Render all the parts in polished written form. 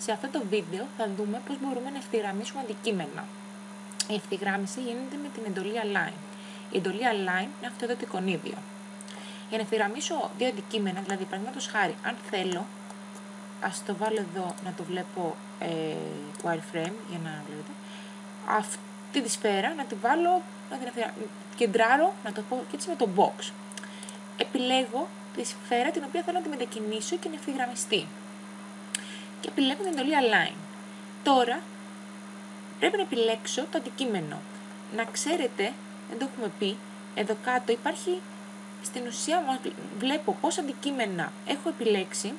Σε αυτό το βίντεο θα δούμε πώς μπορούμε να ευθυγραμμίσουμε αντικείμενα. Η ευθυγράμμιση γίνεται με την εντολή Align. Η εντολή Align είναι αυτό εδώ το εικονίδιο. Για να ευθυγραμμίσω δύο αντικείμενα, δηλαδή παραδείγματος χάρη, αν θέλω, ας το βάλω εδώ να το βλέπω wireframe για να βλέπετε, αυτή τη σφαίρα να τη βάλω, να την κεντράρω, να το πω και έτσι με το box. Επιλέγω τη σφαίρα την οποία θέλω να τη μετακινήσω και να ευθυγραμμιστεί. Και επιλέγω την εντολή Align. Τώρα πρέπει να επιλέξω το αντικείμενο. Να ξέρετε, δεν το έχουμε πει, εδώ κάτω υπάρχει, στην ουσία βλέπω πόσα αντικείμενα έχω επιλέξει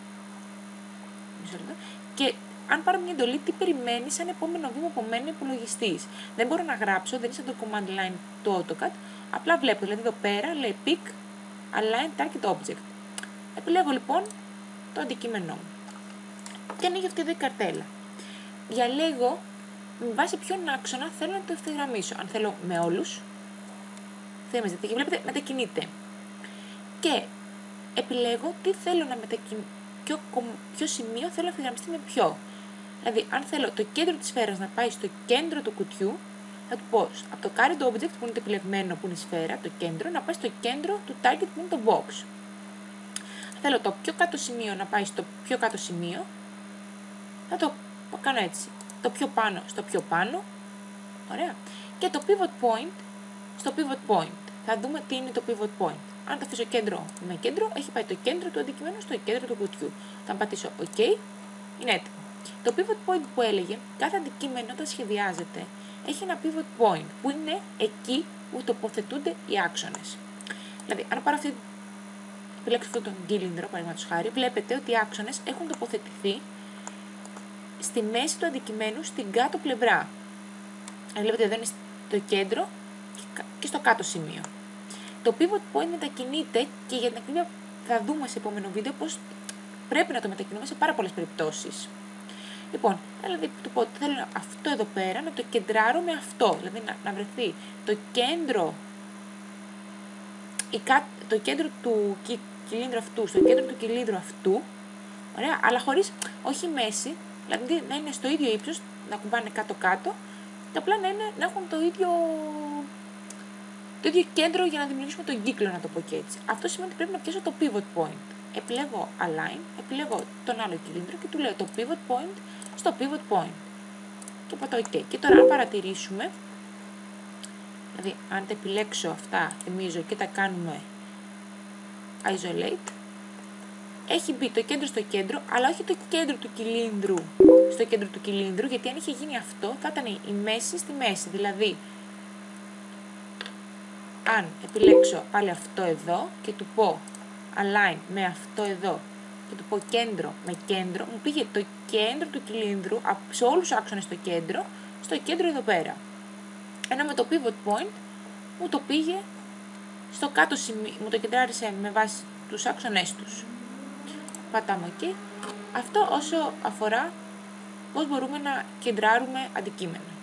και αν πάρω μια εντολή, τι περιμένει σαν επόμενο βήμα από μένα υπολογιστής. Δεν μπορώ να γράψω, δεν είναι σαν το command line του AutoCAD, απλά βλέπω, δηλαδή εδώ πέρα λέει pick, align, target, object. Επιλέγω λοιπόν το αντικείμενό μου. Και ανοίγει αυτή εδώ η καρτέλα. Διαλέγω με βάση ποιον άξονα θέλω να το ευθυγραμμίσω. Αν θέλω με όλους, και βλέπετε μετακινείται. Και επιλέγω τι θέλω να ποιο σημείο θέλω να ευθυγραμμιστεί με ποιο. Δηλαδή, αν θέλω το κέντρο της σφαίρας να πάει στο κέντρο του κουτιού, θα του πω από το current object που είναι το επιλεγμένο που είναι η σφαίρα, το κέντρο, να πάει στο κέντρο του target που είναι το box. Θέλω το πιο κάτω σημείο να πάει στο πιο κάτω σημείο, θα το κάνω έτσι. Το πιο πάνω στο πιο πάνω. Ωραία. Και το pivot point στο pivot point. Θα δούμε τι είναι το pivot point. Αν το αφήσω κέντρο με κέντρο, έχει πάει το κέντρο του αντικειμένου στο κέντρο του κουτιού. Θα πατήσω OK, είναι έτοιμο. Το pivot point που έλεγε, κάθε αντικείμενο όταν σχεδιάζεται έχει ένα pivot point που είναι εκεί που τοποθετούνται οι άξονες. Δηλαδή, αν πάρω επιλέξω αυτόν τον κύλινδρο, παραδείγματος χάρη, βλέπετε ότι οι άξονες έχουν τοποθετηθεί στη μέση του αντικειμένου στην κάτω πλευρά. Βλέπετε εδώ είναι το κέντρο και στο κάτω σημείο. Το pivot point μετακινείται και για την ακρίβεια θα δούμε σε επόμενο βίντεο πώς πρέπει να το μετακινούμε σε πάρα πολλές περιπτώσεις. Λοιπόν, δηλαδή θέλω αυτό εδώ πέρα να το κεντράρω με αυτό, δηλαδή να βρεθεί το κέντρο του κυλίνδρου αυτού στο κέντρο του κυλίνδρου αυτού, ωραία, αλλά όχι μέση, δηλαδή να είναι στο ίδιο ύψος, να κουμπάνε κάτω-κάτω και απλά να έχουν το ίδιο κέντρο για να δημιουργήσουμε τον κύκλο, να το πω και έτσι. Αυτό σημαίνει ότι πρέπει να πιάσω το pivot point. Επιλέγω align, επιλέγω τον άλλο κυλίνδρο και του λέω το pivot point στο pivot point. Και πατάω OK. Και τώρα αν παρατηρήσουμε, δηλαδή αν τα επιλέξω αυτά, θυμίζω και τα κάνουμε isolate, έχει μπει το κέντρο στο κέντρο, αλλά όχι το κέντρο του κυλίνδρου στο κέντρο του κυλίνδρου, γιατί αν είχε γίνει αυτό θα ήταν η μέση στη μέση. Δηλαδή, αν επιλέξω πάλι αυτό εδώ και του πω align με αυτό εδώ και του πω κέντρο με κέντρο, μου πήγε το κέντρο του κυλίνδρου σε όλους τους άξονες στο κέντρο εδώ πέρα. Ενώ με το pivot point μου το πήγε στο κάτω σημείο, μου το κεντράρισε με βάση τους άξονες τους. Πατάμε OK. Αυτό όσο αφορά πώς μπορούμε να κεντράρουμε αντικείμενα.